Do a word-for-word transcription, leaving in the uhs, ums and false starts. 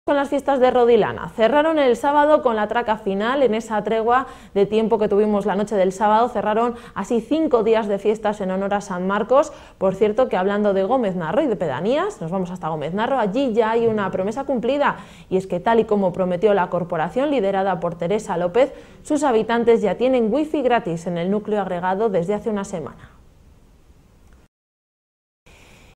Con las fiestas de Rodilana. Cerraron el sábado con la traca final. En esa tregua de tiempo que tuvimos la noche del sábado, cerraron así cinco días de fiestas en honor a San Marcos. Por cierto, que hablando de Gómez Narro y de pedanías, nos vamos hasta Gómez Narro. Allí ya hay una promesa cumplida, y es que tal y como prometió la corporación liderada por Teresa López, sus habitantes ya tienen wifi gratis en el núcleo agregado desde hace una semana.